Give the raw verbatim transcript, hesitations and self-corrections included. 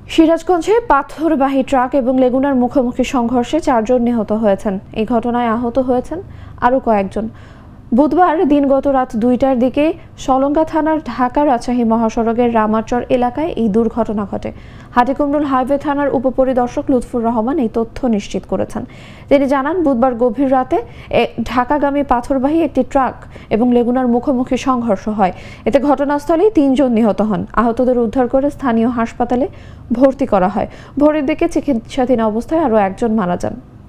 সিরাজগঞ্জে পাথরবাহী ট্রাক এবং লেগুনার মুখোমুখি সংঘর্ষে চারজন নিহত হয়েছেন। এই ঘটনায় আহত হয়েছেন আরও কয়েকজন। বুধবার দিনগত রাত দুইটার দিকে সলঙ্গা থানার ঢাকা রাজশাহী মহাসড়কের রামাচর এলাকায় এই দুর্ঘটনা ঘটে। হাটিকুমরুল হাইওয়ে থানার উপপরিদর্শক লুৎফুর রহমান এই তথ্য নিশ্চিত করেছেন। তিনি জানান, বুধবার গভীর রাতে ঢাকাগামী পাথরবাহী একটি ট্রাক এবং লেগুনার মুখোমুখি সংঘর্ষ হয়। এতে ঘটনাস্থলেই তিনজন নিহত হন। আহতদের উদ্ধার করে স্থানীয় হাসপাতালে ভর্তি করা হয়। ভোরের দিকে চিকিৎসাধীন অবস্থায় আরও একজন মারা যান।